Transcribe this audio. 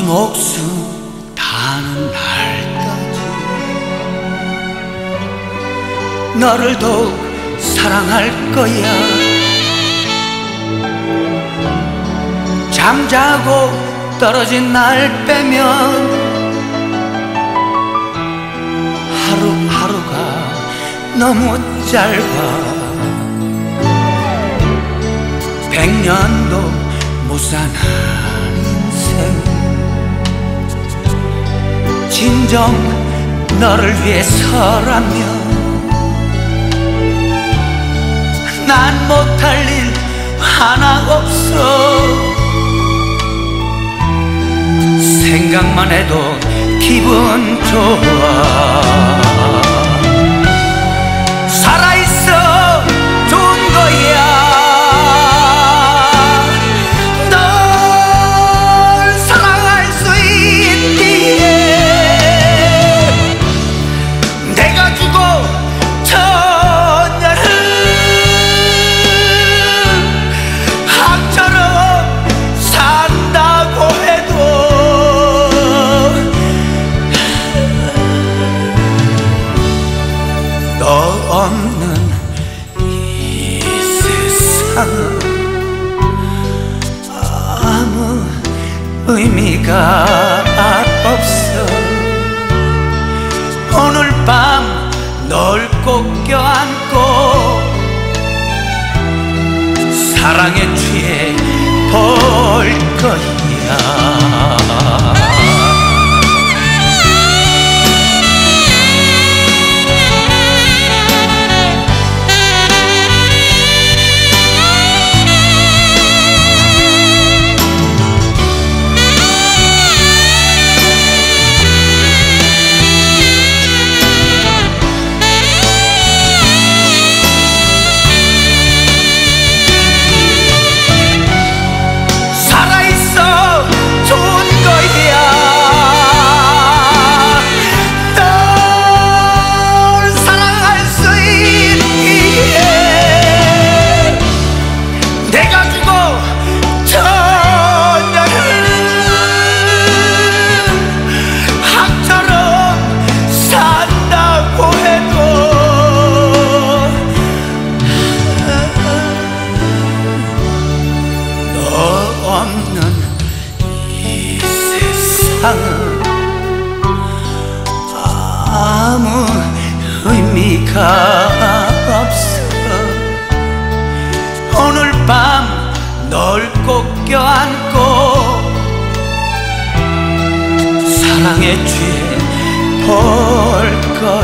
목숨 다하는 날까지 너를 더욱 사랑할 거야. 잠자고 떨어진 날 빼면 하루하루가 너무 짧아. 100년도 무산한 인생, 진정 너를 위해서라면 난 못할 일 하나 없어. 생각만 해도 기분 좋아. 살아있어 좋은 거야. 없는 이 세상은 아무 의미가 없어. 오늘 밤 널 꼭 껴안고 사랑에 취해 볼 거야. 아무 의미가 없어. 오늘 밤 널 꼭 껴안고 사랑에 취해 볼 거야.